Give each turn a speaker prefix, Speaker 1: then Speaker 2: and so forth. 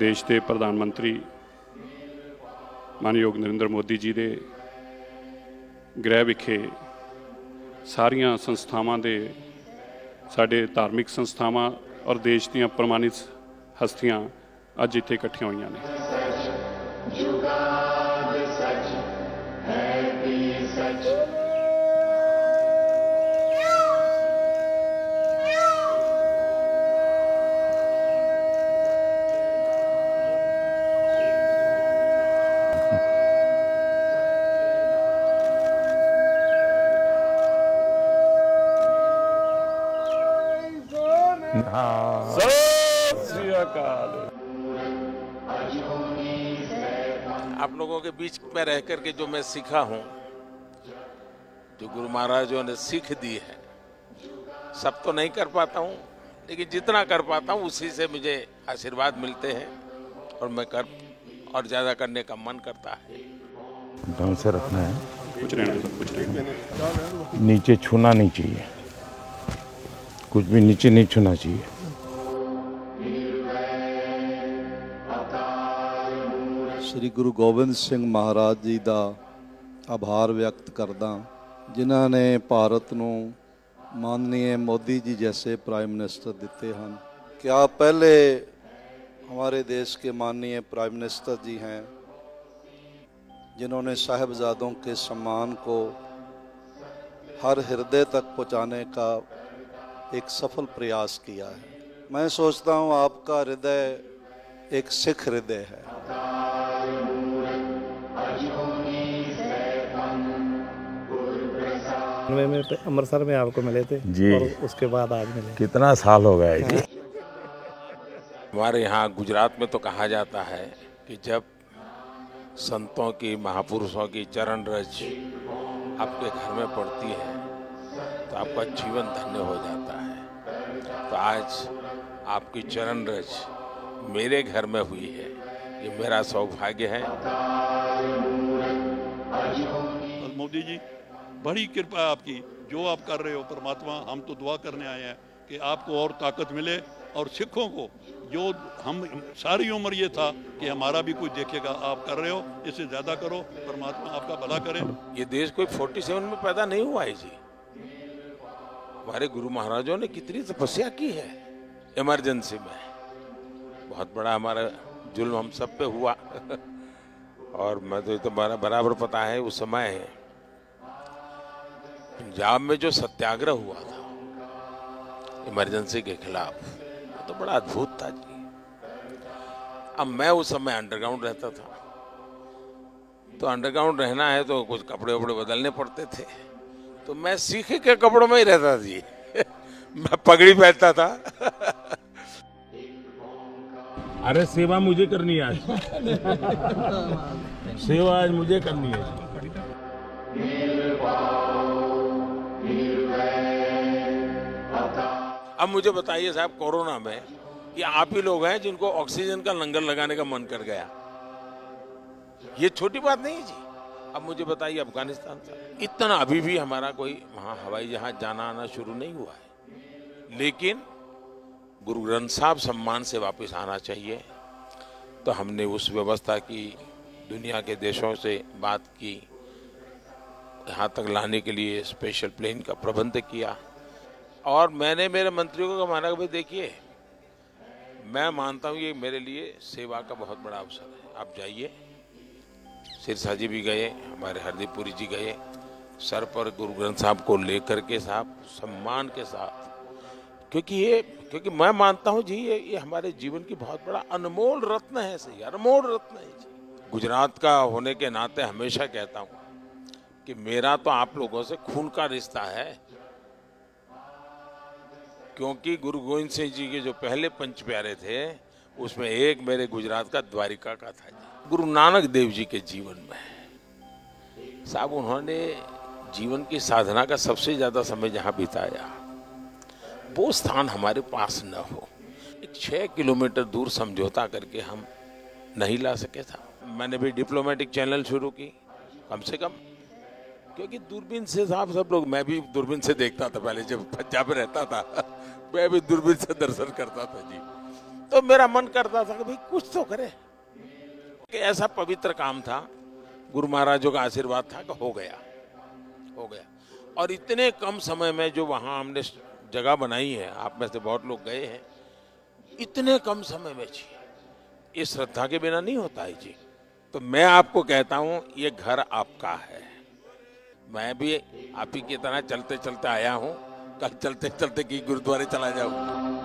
Speaker 1: देश के प्रधानमंत्री मानयोग नरेंद्र मोदी जी के गृह विखे सारिया संस्थावां दे साडे धार्मिक संस्थावां और देश दीयां प्रमाणित हस्तियां अज इत्थे इकट्ठियां होईयां ने।
Speaker 2: आप लोगों के बीच में रह करके जो मैं सीखा हूं, जो गुरु महाराजों ने सीख दी है, सब तो नहीं कर पाता हूं, लेकिन जितना कर पाता हूं उसी से मुझे आशीर्वाद मिलते हैं और मैं और ज्यादा करने का मन करता है।
Speaker 3: ढंग से रखना है,
Speaker 1: कुछ रहना
Speaker 3: नीचे छूना नहीं चाहिए, कुछ भी नीचे नहीं छूना चाहिए।
Speaker 4: श्री गुरु गोबिंद सिंह महाराज जी का आभार व्यक्त करदा, जिन्हों ने भारत को माननीय मोदी जी जैसे प्राइम मिनिस्टर दिते हैं। क्या पहले हमारे देश के माननीय प्राइम मिनिस्टर जी हैं जिन्होंने साहिबजादों के सम्मान को हर हृदय तक पहुंचाने का एक सफल प्रयास किया है। मैं सोचता हूं आपका हृदय एक सिख हृदय है।
Speaker 5: में अमृतसर में आपको मिले थे
Speaker 3: जी,
Speaker 5: और उसके बाद आज मिले।
Speaker 3: कितना साल हो गया जी।
Speaker 2: हमारे यहाँ गुजरात में तो कहा जाता है कि जब संतों की, महापुरुषों की चरण रज आपके घर में पड़ती है तो आपका जीवन धन्य हो जाता है। तो आज आपकी चरण रज मेरे घर में हुई है, ये मेरा सौभाग्य है।
Speaker 6: और मोदी जी, बड़ी कृपा है आपकी, जो आप कर रहे हो परमात्मा, हम तो दुआ करने आए हैं कि आपको और ताकत मिले और सिखों को, जो हम सारी उम्र ये था कि हमारा भी कोई देखेगा, आप कर रहे हो, इससे ज्यादा करो, परमात्मा आपका भला करे।
Speaker 2: ये देश कोई 47 में पैदा नहीं हुआ है जी। हमारे गुरु महाराजों ने कितनी तपस्या की है इमरजेंसी में। बहुत बड़ा हमारा जुल्म हम सब पे हुआ और मैं तो बराबर पता है उस समय पंजाब में जो सत्याग्रह हुआ था इमरजेंसी के खिलाफ, तो बड़ा अद्भुत था जी। अब मैं उस समय अंडरग्राउंड रहता था, तो अंडरग्राउंड रहना है तो कुछ कपड़े वपड़े बदलने पड़ते थे, तो मैं सीखे के कपड़ों में ही रहता जी मैं पगड़ी पहनता था
Speaker 3: अरे सेवा मुझे करनी है आज सेवा आज मुझे करनी है।
Speaker 2: अब मुझे बताइए साहब, कोरोना में ये आप ही लोग हैं जिनको ऑक्सीजन का लंगर लगाने का मन कर गया। ये छोटी बात नहीं है जी। अब मुझे बताइए, अफगानिस्तान से इतना अभी भी हमारा कोई वहां हवाई जहाज जाना आना शुरू नहीं हुआ है, लेकिन गुरु ग्रंथ साहब सम्मान से वापस आना चाहिए। तो हमने उस व्यवस्था की, दुनिया के देशों से बात की, यहाँ तक लाने के लिए स्पेशल प्लेन का प्रबंध किया। और मैंने मेरे मंत्रियों को माना कि भाई देखिए, मैं मानता हूँ ये मेरे लिए सेवा का बहुत बड़ा अवसर है, आप जाइए। सिरसा जी भी गए, हमारे हरदीप पुरी जी गए, सर पर गुरु ग्रंथ साहब को लेकर के साहब सम्मान के साथ, क्योंकि मैं मानता हूँ जी ये हमारे जीवन की बहुत बड़ा अनमोल रत्न है। सही, अनमोल रत्न है जी। गुजरात का होने के नाते हमेशा कहता हूँ कि मेरा तो आप लोगों से खून का रिश्ता है, क्योंकि गुरु गोविंद सिंह जी के जो पहले पंच प्यारे थे उसमें एक मेरे गुजरात का द्वारिका का था जी। गुरु नानक देव जी के जीवन में साहब, उन्होंने जीवन की साधना का सबसे ज्यादा समय जहां बिताया, वो स्थान हमारे पास न हो। 6 किलोमीटर दूर समझौता करके हम नहीं ला सके था। मैंने भी डिप्लोमेटिक चैनल शुरू की, कम से कम, क्योंकि दूरबीन से साहब सब लोग, मैं भी दूरबीन से देखता था पहले जब पंजाब में रहता था मैं भी दूरबीन से दर्शन करता था जी। तो मेरा मन करता था कि भाई कुछ तो करे, कि ऐसा पवित्र काम था, गुरु महाराजों का आशीर्वाद था कि हो गया। और इतने कम समय में जो वहां हमने जगह बनाई है, आप में से बहुत लोग गए हैं, इतने कम समय में जी, ये श्रद्धा के बिना नहीं होता है जी। तो मैं आपको कहता हूं, ये घर आपका है। मैं भी आप ही की तरह चलते चलते आया हूं, कल चलते चलते की गुरुद्वारे चला जाऊंगा।